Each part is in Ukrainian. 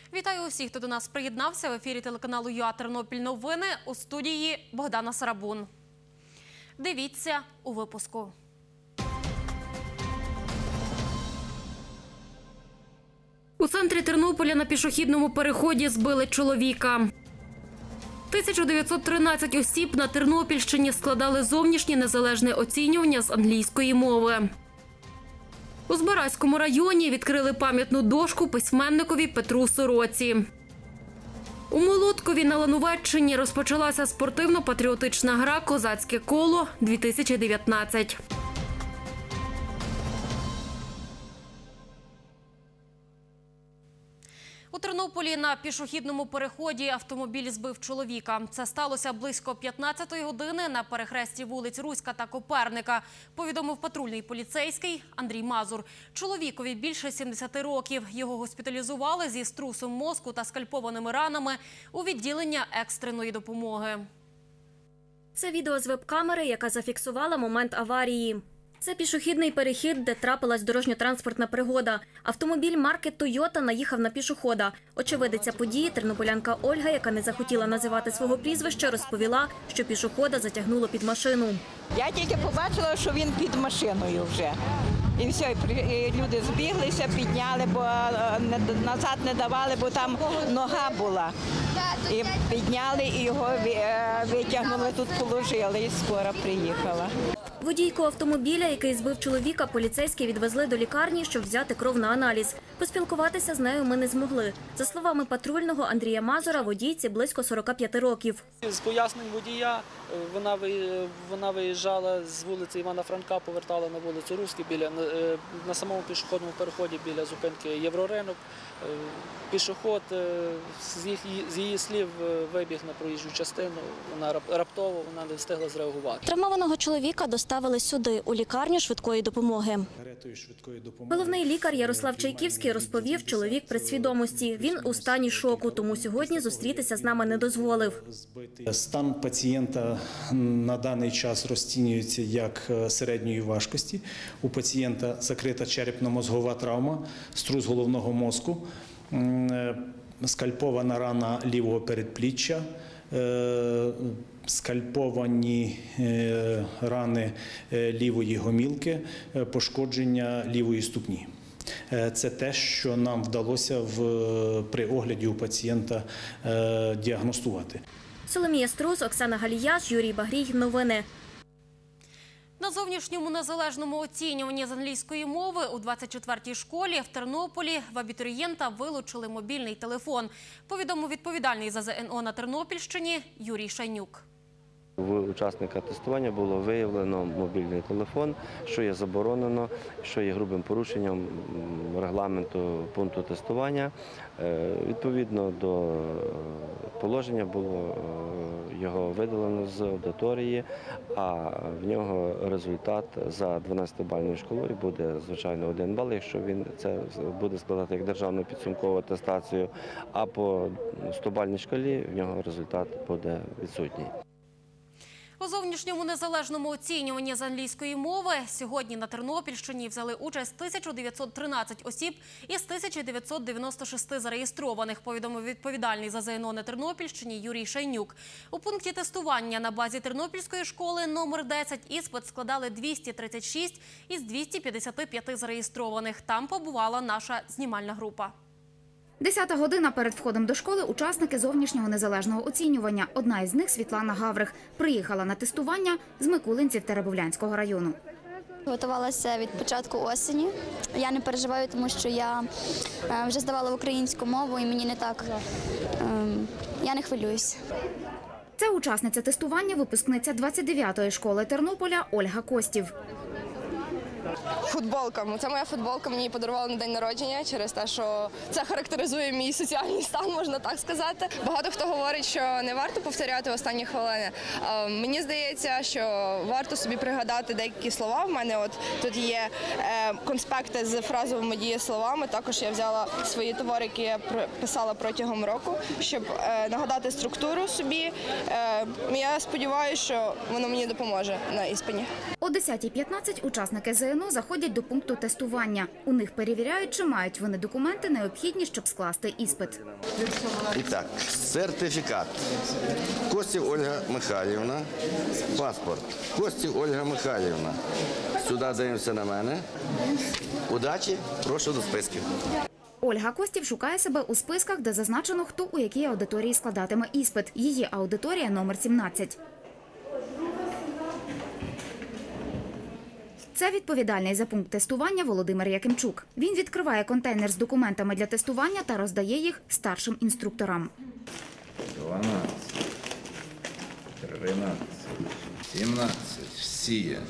Вітаю усіх, хто до нас приєднався. В ефірі телеканалу ЮА Тернопіль новини, у студії Богдана Сарабун. Дивіться у випуску. У центрі Тернополя на пішохідному переході збили чоловіка. 1913 осіб на Тернопільщині складали зовнішнє незалежне оцінювання з англійської мови. У Збаразькому районі відкрили пам'ятну дошку письменникові Петру Сороці. У Молодкові на Лановеччині розпочалася спортивно-патріотична гра «Козацьке коло-2019». У Тернополі на пішохідному переході автомобіль збив чоловіка. Це сталося близько 15-ї години на перехресті вулиць Руська та Коперника, повідомив патрульний поліцейський Андрій Мазур. Чоловікові більше 70 років. Його госпіталізували зі струсом мозку та скальпованими ранами у відділення екстреної допомоги. Це відео з веб-камери, яка зафіксувала момент аварії. Це пішохідний перехід, де трапилась дорожньо-транспортна пригода. Автомобіль марки «Тойота» наїхав на пішохода. Очевидиця події, тернополянка Ольга, яка не захотіла називати свого прізвища, розповіла, що пішохода затягнуло під машину. Я тільки побачила, що він під машиною вже. І все, і люди збіглися, підняли, бо назад не давали, бо там нога була. І підняли, і його витягнули, тут положили, і скоро приїхала. Водійку автомобіля, який збив чоловіка, поліцейські відвезли до лікарні, щоб взяти кров на аналіз. Поспілкуватися з нею ми не змогли. За словами патрульного Андрія Мазура, водійці близько 45 років. З пояснень водія, вона виїжджала з вулиці Івана Франка, повертала на вулицю Руську, на самому пішохідному переході біля зупинки Євроринок. Пішохід, з її слів, вибіг на проїжджу частину, вона раптово не встигла зреагувати. Травмованого чоловіка доставили сюди, у лікарню швидкої допомоги. Головний лікар Ярослав Чайківський розповів, чоловік при свідомості. Він у стані шоку, тому сьогодні зустрітися з нами не дозволив. Стан пацієнта на даний час розцінюється як середньої важкості. У пацієнта закрита черепно-мозгова травма, струс головного мозку, скальпована рана лівого передпліччя, скальповані рани лівої гомілки, пошкодження лівої ступні. Це те, що нам вдалося при огляді у пацієнта діагностувати. Соломія Струс, Оксана Галіяш, Юрій Багрій. Новини. На зовнішньому незалежному оцінюванні з англійської мови у 24-й школі в Тернополі в абітурієнта вилучили мобільний телефон, повідомив відповідальний за ЗНО на Тернопільщині Юрій Шайнюк. У учасника тестування було виявлено мобільний телефон, що є заборонено, що є грубим порушенням регламенту пункту тестування. Відповідно до положення було його видалено з аудиторії, а в нього результат за 12-бальною шкалою буде, звичайно, 1 бал, якщо він це буде складати як державну підсумкову атестацію, а по 100-бальній шкалі в нього результат буде відсутній. У зовнішньому незалежному оцінюванні з англійської мови сьогодні на Тернопільщині взяли участь 1913 осіб із 1996 зареєстрованих, повідомив відповідальний за ЗНО на Тернопільщині Юрій Шайнюк. У пункті тестування на базі Тернопільської школи номер 10 іспит складали 236 із 255 зареєстрованих. Там побувала наша знімальна група. 10-та година перед входом до школи учасники зовнішнього незалежного оцінювання. Одна із них, Світлана Гаврих, приїхала на тестування з Микулинців Теребовлянського району. Готувалася від початку осені. Я не переживаю, тому що я вже здавала українську мову і мені не так, я не хвилююсь. Це учасниця тестування, випускниця 29-ї школи Тернополя Ольга Костів. Футболка. Це моя футболка, мені її подарували на день народження через те, що це характеризує мій соціальний стан, можна так сказати. Багато хто говорить, що не варто повторяти останні хвилини. Мені здається, що варто собі пригадати деякі слова. В мене тут є конспекти з фразовими дієсловами. Також я взяла свої твори, які я писала протягом року, щоб нагадати структуру собі. Я сподіваюся, що воно мені допоможе на іспиті. О 10:15 учасники ЗНО ЗНО заходять до пункту тестування. У них перевіряють, чи мають вони документи, необхідні, щоб скласти іспит. І так, сертифікат. Костів Ольга Михайлівна, паспорт. Костів Ольга Михайлівна. Сюди дивимося на мене. Удачі, прошу до списків. Ольга Костів шукає себе у списках, де зазначено, хто у якій аудиторії складатиме іспит. Її аудиторія номер 17. Це відповідальний за пункт тестування Володимир Якимчук. Він відкриває контейнер з документами для тестування та роздає їх старшим інструкторам. 12, 13, 17, всі є.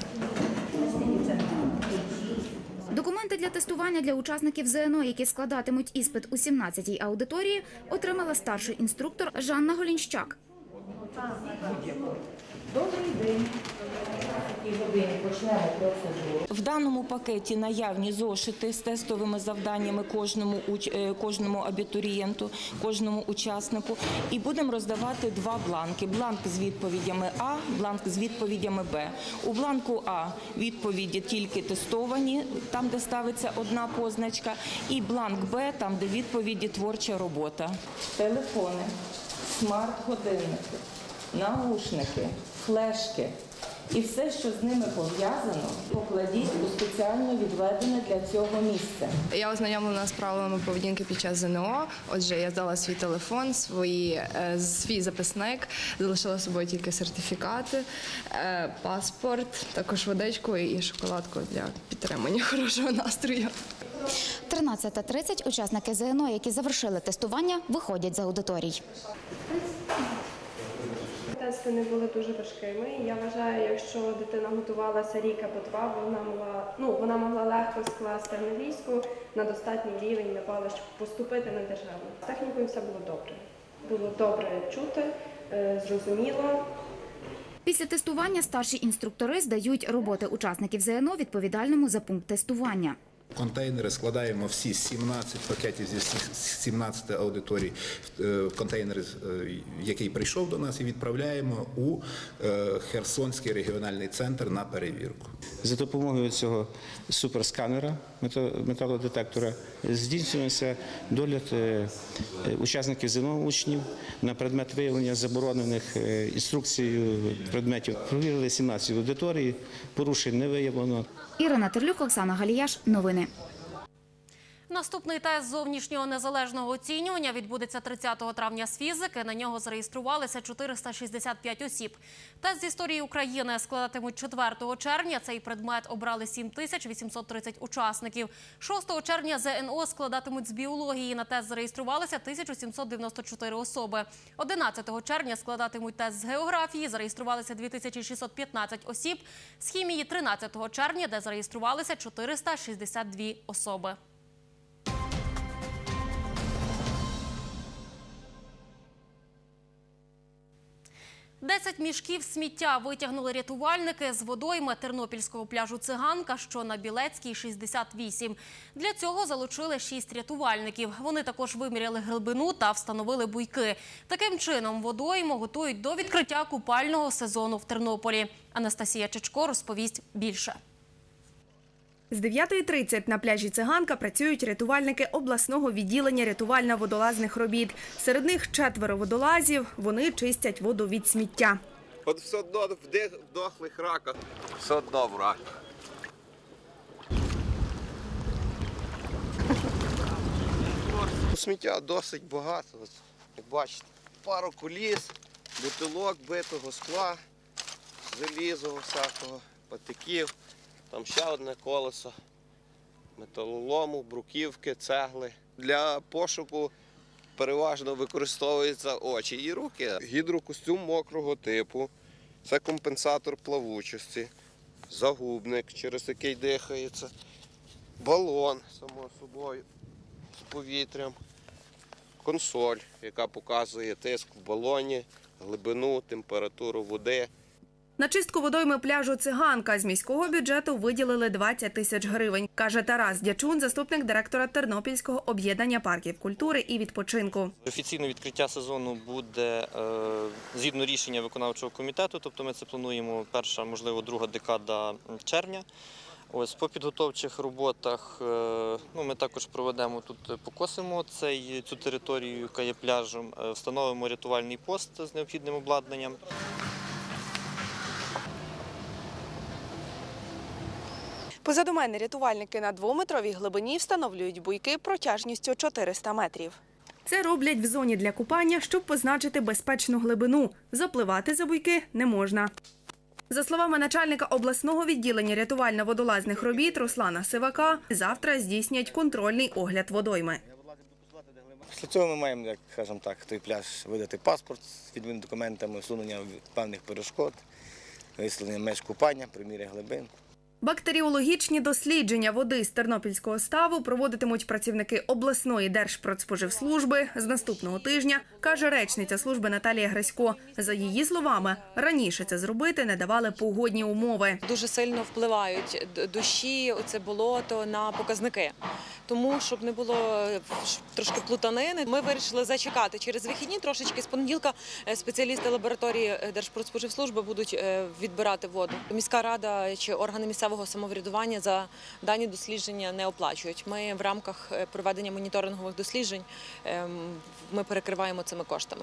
Документи для тестування для учасників ЗНО, які складатимуть іспит у 17-й аудиторії, отримала старший інструктор Жанна Голінщак. Добрий день. В даному пакеті наявні зошити з тестовими завданнями кожному абітурієнту, кожному учаснику. І будемо роздавати два бланки. Бланк з відповідями А, бланк з відповідями Б. У бланку А відповіді тільки тестовані, там, де ставиться одна позначка, і бланк Б, там, де відповіді творча робота. Телефони, смарт-годинники, наушники, флешки. І все, що з ними пов'язано, покладіть у спеціально відведене для цього місце. Я ознайомлена з правилами поведінки під час ЗНО. Отже, я здала свій телефон, свій записник, залишила з собою тільки сертифікати, паспорт, також водичку і шоколадку для підтримання хорошого настрою. 13:30 учасники ЗНО, які завершили тестування, виходять з аудиторій. Тести не були дуже важкими. Я вважаю, якщо дитина готувалася рік або два, вона могла легко скласти англійську на достатній рівень, напевно, щоб поступити на державну. З технікою все було добре. Було добре чути, зрозуміло. Після тестування старші інструктори здають роботи учасників ЗНО відповідальному за пункт тестування. Контейнери складаємо всі 17 пакетів зі 17 аудиторій в контейнер, який прийшов до нас, і відправляємо у Херсонський регіональний центр на перевірку. За допомогою цього суперсканера, металодетектора, здійснюється догляд учасників ЗНО учнів на предмет виявлення заборонених інструкцією предметів. Провірили 17 аудиторій, порушень не виявлено. Ірина Терлюк, Оксана Галіяш. Новини. Наступний тест зовнішнього незалежного оцінювання відбудеться 30 травня з фізики. На нього зареєструвалися 465 осіб. Тест з історії України складатимуть 4 червня. Цей предмет обрали 7830 учасників. 6 червня ЗНО складатимуть з біології. На тест зареєструвалися 1794 особи. 11 червня складатимуть тест з географії. Зареєструвалися 2615 осіб. З хімії 13 червня, де зареєструвалися 462 особи. 10 мішків сміття витягнули рятувальники з водойми тернопільського пляжу «Циганка», що на Білецькій, 68. Для цього залучили 6 рятувальників. Вони також виміряли глибину та встановили буйки. Таким чином водойму готують до відкриття купального сезону в Тернополі. Анастасія Чечко розповість більше. З 9:30 на пляжі «Циганка» працюють рятувальники обласного відділення рятувально-водолазних робіт. Серед них 4 водолазів, вони чистять воду від сміття. От все одно в дохлих раках, все одно в рак. Сміття досить багато, як бачите. Пару коліс, бутилок битого скла, залізого всякого, патиків. Там ще одне колесо, металолому, бруківки, цегли. Для пошуку переважно використовуються очі і руки. Гідрокостюм мокрого типу, це компенсатор плавучості, загубник, через який дихається, балон, само собою, з повітрям, консоль, яка показує тиск в балоні, глибину, температуру води. На чистку водойми пляжу «Циганка» з міського бюджету виділили 20 тисяч гривень, каже Тарас Дячун, заступник директора Тернопільського об'єднання парків культури і відпочинку. Офіційне відкриття сезону буде згідно рішення виконавчого комітету, тобто ми це плануємо перша, можливо, друга декада червня. Ось, по підготовчих роботах ми також проведемо тут, покосимо цю територію, яка є пляжем, встановимо рятувальний пост з необхідним обладнанням. Позаду мене рятувальники на 2-метровій глибині встановлюють буйки протяжністю 400 метрів. Це роблять в зоні для купання, щоб позначити безпечну глибину. Запливати за буйки не можна. За словами начальника обласного відділення рятувально-водолазних робіт Руслана Сивака, завтра здійснять контрольний огляд водойми. Після цього ми маємо, як скажімо так, той пляж видати паспорт з відповідними документами, усунення певних перешкод, висловлення меж купання, приміри глибин. Бактеріологічні дослідження води з Тернопільського ставу проводитимуть працівники обласної Держпродспоживслужби з наступного тижня, каже речниця служби Наталія Грасько. За її словами, раніше це зробити не давали погодні умови. Дуже сильно впливають дощі, оце болото на показники. Тому, щоб не було трошки плутанини, ми вирішили зачекати через вихідні трошечки. З понеділка спеціалісти лабораторії Держпродспоживслужби будуть відбирати воду. Міська рада чи органи місцевого самоврядування за дані дослідження не оплачують. Ми в рамках проведення моніторингових досліджень ми перекриваємо цими коштами.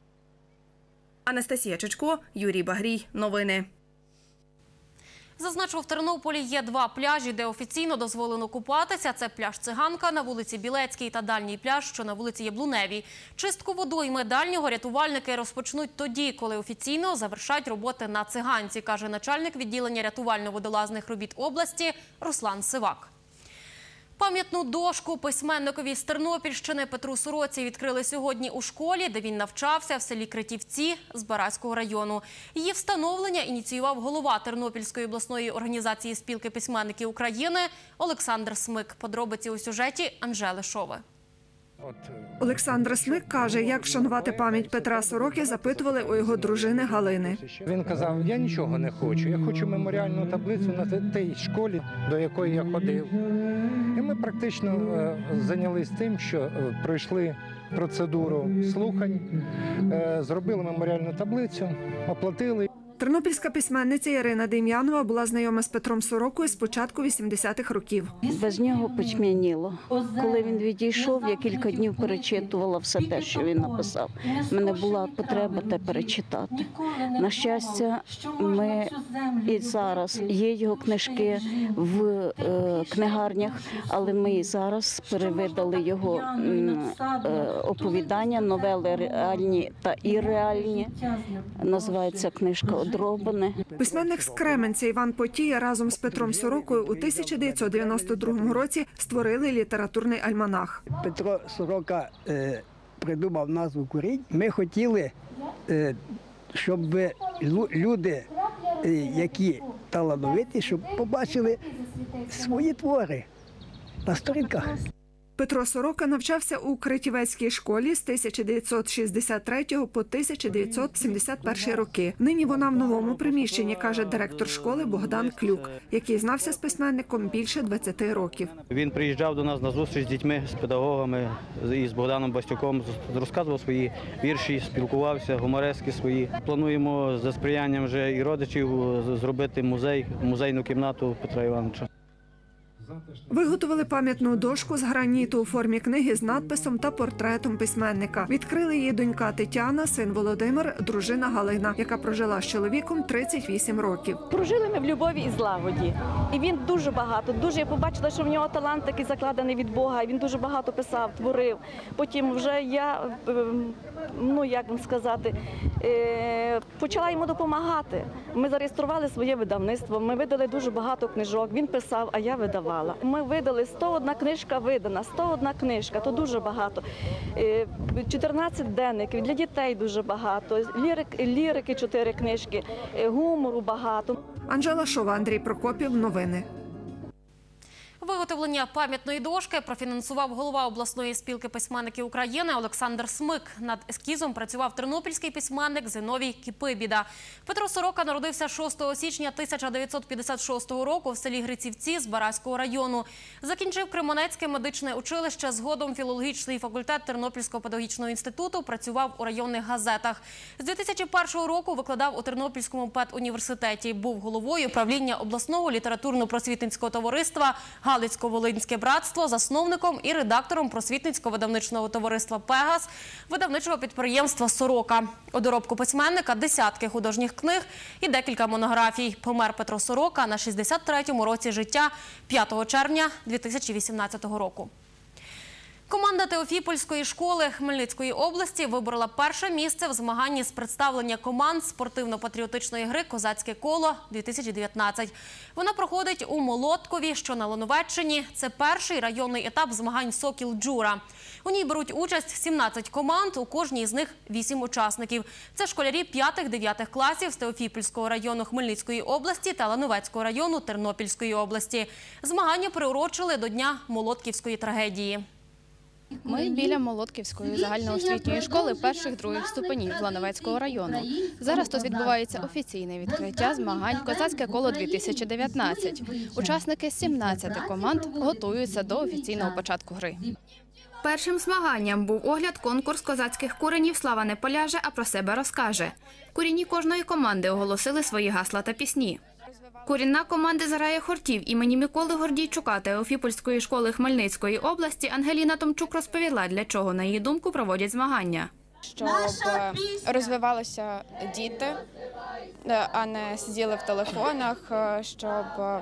Анастасія Чичко, Юрій Багрій. Новини. Зазначу, в Тернополі є 2 пляжі, де офіційно дозволено купатися. Це пляж Циганка на вулиці Білецькій та дальній пляж, що на вулиці Яблуневій. Чистку водойми дальнього рятувальники розпочнуть тоді, коли офіційно завершать роботи на Циганці, каже начальник відділення рятувально-водолазних робіт області Руслан Сивак. Пам'ятну дошку письменникові з Тернопільщини Петру Сороці відкрили сьогодні у школі, де він навчався в селі Критівці Збаразького району. Її встановлення ініціював голова Тернопільської обласної організації спілки письменників України Олександр Смик. Подробиці у сюжеті Анжели Шови. Олександр Смик каже, як вшанувати пам'ять Петра Сороки, запитували у його дружини Галини. Він казав, я нічого не хочу, я хочу меморіальну таблицю на тій школі, до якої я ходив. І ми практично зайнялися тим, що пройшли процедуру слухань, зробили меморіальну таблицю, оплатили. Тернопільська письменниця Ірина Дем'янова була знайома з Петром Сорокою з початку 80-х років. Без нього почмяніло. Коли він відійшов, я кілька днів перечитувала все те, що він написав. У мене була потреба те перечитати. На щастя, ми і зараз є його книжки в книгарнях, але ми і зараз перевидали його оповідання, новели реальні та ірреальні. Називається книжка «Одробане». Письменник з Кременця Іван Потій разом з Петром Сорокою у 1992 році створили літературний альманах. Петро Сорока придумав назву «Курінь». Ми хотіли, щоб люди, які талановиті, щоб побачили свої твори на сторінках. Петро Сорока навчався у Критівецькій школі з 1963 по 1971 роки. Нині вона в новому приміщенні, каже директор школи Богдан Клюк, який знався з письменником більше 20 років. Він приїжджав до нас на зустріч з дітьми, з педагогами, і з Богданом Бастюком, розказував свої вірші, спілкувався, гуморески свої. Плануємо за сприянням вже і родичів зробити музейну кімнату Петра Івановича. Виготовили пам'ятну дошку з граніту у формі книги з надписом та портретом письменника. Відкрили її донька Тетяна, син Володимир, дружина Галина, яка прожила з чоловіком 38 років. Прожили ми в любові і злагоді. І він дуже багато, я побачила, що в нього талант такий закладений від Бога, він дуже багато писав, творив. Потім вже я, як вам сказати, почала йому допомагати. Ми зареєстрували своє видавництво, ми видали дуже багато книжок, він писав, а я видавала. Ми видали 101 книжка видана, 101 книжка, то дуже багато. 14 денників, для дітей дуже багато, лірики 4 книжки, гумору багато. Анжела Шова, Андрій Прокопів. Новини. Виготовлення пам'ятної дошки профінансував голова обласної спілки письменників України Олександр Смик. Над ескізом працював тернопільський письменник Зиновій Кіпибіда. Петро Сорока народився 6 січня 1956 року в селі Грицівці Збаразького району. Закінчив Кременецьке медичне училище, згодом філологічний факультет Тернопільського педагогічного інституту, працював у районних газетах. З 2001 року викладав у Тернопільському педуніверситеті, був головою правління обласного літературно-просвітницького товариства Галицько-Волинське братство, засновником і редактором просвітницько-видавничного товариства «Пегас», видавничого підприємства «Сорока». У доробку письменника десятки художніх книг і декілька монографій. Помер Петро Сорока на 63-му році життя 5 червня 2018 року. Команда Теофіпольської школи Хмельницької області виборола перше місце в змаганні з представлення команд спортивно-патріотичної гри «Козацьке коло-2019». Вона проходить у Молодкові, що на Лановеччині. Це перший районний етап змагань «Сокіл Джура». У ній беруть участь 17 команд, у кожній з них 8 учасників. Це школярі 5-9 класів з Теофіпольського району Хмельницької області та Лановецького району Тернопільської області. Змагання приурочили до Дня Молодківської трагедії. Ми біля Молодківської загальноосвітньої школи перших-других ступенів Лановецького району. Зараз тут відбувається офіційне відкриття змагань «Козацьке коло-2019». Учасники 17 команд готуються до офіційного початку гри. Першим змаганням був огляд конкурс козацьких куренів «Слава не поляже, а про себе розкаже». Курені кожної команди оголосили свої гасла та пісні. Курінна команди «Зарая хортів» імені Миколи Гордійчука Теофіпольської школи Хмельницької області Ангеліна Томчук розповіла, для чого, на її думку, проводять змагання. Щоб розвивалися діти, а не сиділи в телефонах, щоб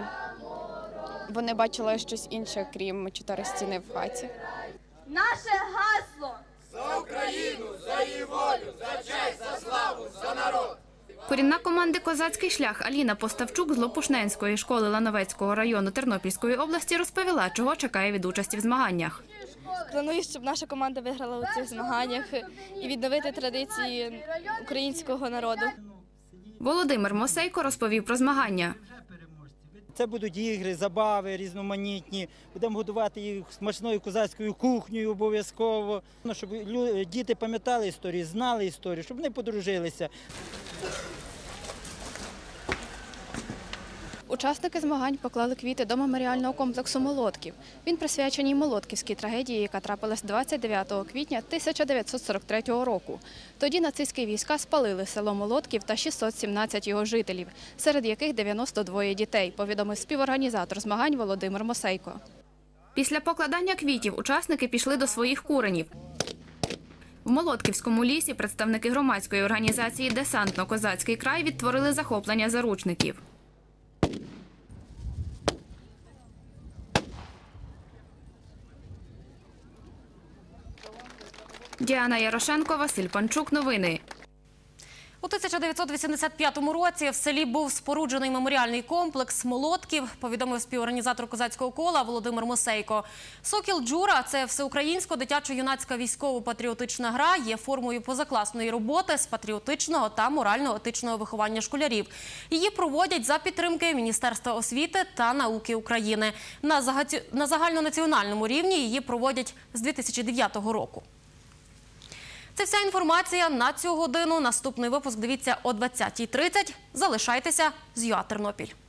вони бачили щось інше, крім 4 стіни в хаті. Наше гасло! За Україну, за її волю, за честь, за славу, за народ! Корінна команди «Козацький шлях» Аліна Поставчук з Лопушненської школи Лановецького району Тернопільської області розповіла, чого чекає від участі в змаганнях. Планую, щоб наша команда виграла у цих змаганнях і відновити традиції українського народу. Володимир Мосейко розповів про змагання. Це будуть ігри, забави різноманітні. Будемо годувати їх смачною козацькою кухнею обов'язково. Щоб діти пам'ятали історію, знали історію, щоб вони подружилися. Учасники змагань поклали квіти до меморіального комплексу «Молодків». Він присвячений Молодківській трагедії, яка трапилась 29 квітня 1943 року. Тоді нацистські війська спалили село Молодків та 617 його жителів, серед яких 92 дітей, повідомив співорганізатор змагань Володимир Мосейко. Після покладання квітів учасники пішли до своїх куренів. В Молодківському лісі представники громадської організації «Десантно-Козацький край» відтворили захоплення заручників. Діана Ярошенко, Василь Панчук. Новини. У 1985 році в селі був споруджений меморіальний комплекс «Молодків», повідомив співорганізатор козацького кола Володимир Мосейко. «Сокіл Джура» – це всеукраїнська дитячо-юнацька військово-патріотична гра, є формою позакласної роботи з патріотичного та морально-етичного виховання школярів. Її проводять за підтримки Міністерства освіти та науки України. На загальнонаціональному рівні її проводять з 2009 року. Це вся інформація на цю годину. Наступний випуск дивіться о 20:30. Залишайтеся з ЮА Тернопіль.